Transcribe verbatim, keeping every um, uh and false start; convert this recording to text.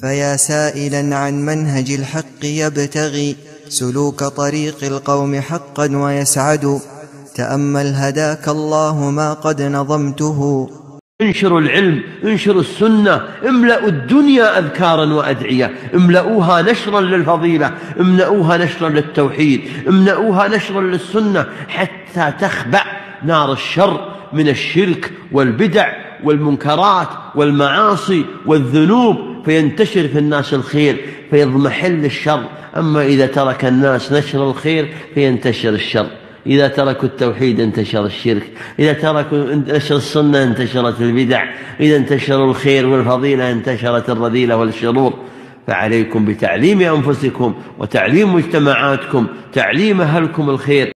فيا سائلا عن منهج الحق يبتغي سلوك طريق القوم حقا ويسعد، تأمل هداك الله ما قد نظمته. انشروا العلم، انشروا السنة، املأوا الدنيا أذكارا وأدعية، املأوها نشرا للفضيلة، املأوها نشرا للتوحيد، املأوها نشرا للسنة، حتى تخبع نار الشر من الشرك والبدع والمنكرات والمعاصي والذنوب، فينتشر في الناس الخير فيضمحل الشر. أما إذا ترك الناس نشر الخير فينتشر الشر، إذا تركوا التوحيد انتشر الشرك، إذا تركوا نشر السنة انتشرت البدع، إذا انتشروا الخير والفضيلة انتشرت الرذيلة والشرور. فعليكم بتعليم أنفسكم وتعليم مجتمعاتكم، تعليم أهلكم الخير.